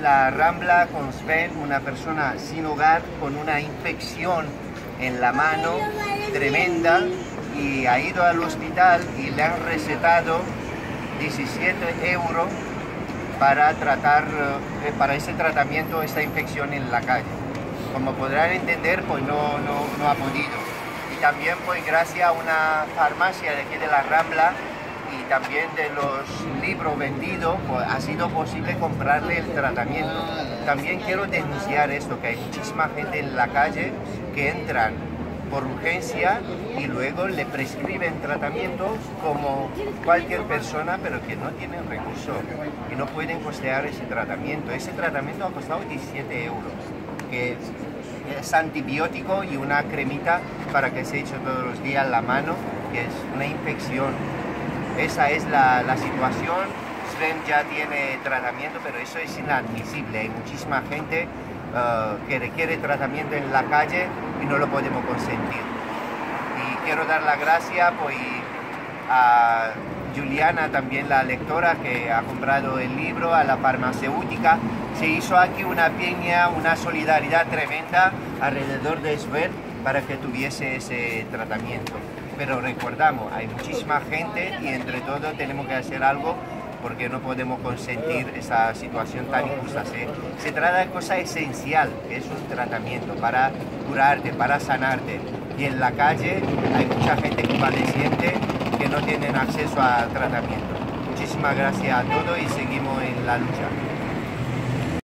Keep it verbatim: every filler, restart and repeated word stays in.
la Rambla con Sven, una persona sin hogar con una infección en la mano tremenda, y ha ido al hospital y le han recetado diecisiete euros para tratar, eh, para ese tratamiento, esta infección en la calle. Como podrán entender, pues no, no, no ha podido. Y también pues gracias a una farmacia de aquí de la Rambla y también de los libros vendidos, pues ha sido posible comprarle el tratamiento. También quiero denunciar esto, que hay muchísima gente en la calle que entran por urgencia y luego le prescriben tratamientos como cualquier persona, pero que no tienen recursos y no pueden costear ese tratamiento. Ese tratamiento ha costado diecisiete euros, que es antibiótico y una cremita para que se eche todos los días en la mano, que es una infección. Esa es la, la situación. Sven ya tiene tratamiento, pero eso es inadmisible. Hay muchísima gente uh, que requiere tratamiento en la calle y no lo podemos consentir. Y quiero dar las gracias pues, a Juliana, también la lectora que ha comprado el libro, a la farmacéutica. Se hizo aquí una piña, una solidaridad tremenda alrededor de Sven para que tuviese ese tratamiento. Pero recordamos, hay muchísima gente y entre todos tenemos que hacer algo, porque no podemos consentir esa situación tan injusta. Se, se trata de cosa esencial, que es un tratamiento para curarte, para sanarte. Y en la calle hay mucha gente convaleciente que no tienen acceso al tratamiento. Muchísimas gracias a todos y seguimos en la lucha.